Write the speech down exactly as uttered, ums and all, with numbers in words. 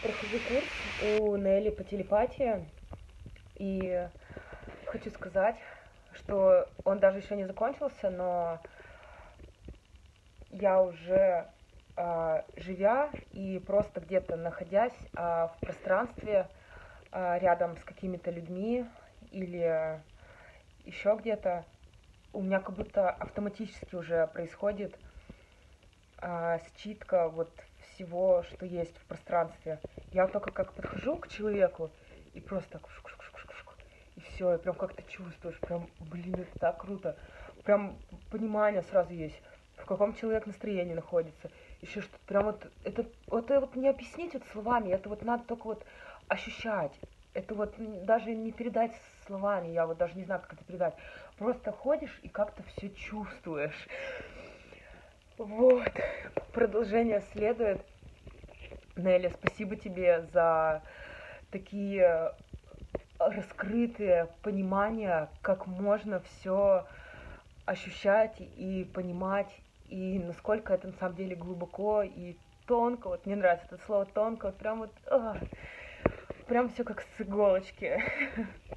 прохожу курс у Нелли по телепатии, и хочу сказать, что он даже еще не закончился, но я уже а, живя и просто где-то находясь а, в пространстве а, рядом с какими-то людьми или еще где-то, у меня как будто автоматически уже происходит а, считка вот всего, что есть в пространстве. Я только как подхожу к человеку и просто так шук-шук-шук-шук, и все, и прям как ты чувствуешь, прям, блин, это так круто. Прям понимание сразу есть, в каком человек настроении находится. Еще что-то прям вот, это, вот это вот не объяснить вот словами, это вот надо только вот ощущать. Это вот даже не передать словами, я вот даже не знаю, как это передать. Просто ходишь и как-то все чувствуешь. Вот, продолжение следует. Нелли, спасибо тебе за такие раскрытые понимания, как можно все ощущать и понимать, и насколько это на самом деле глубоко и тонко. Вот мне нравится это слово тонко, вот прям вот, а, прям все как с иголочки.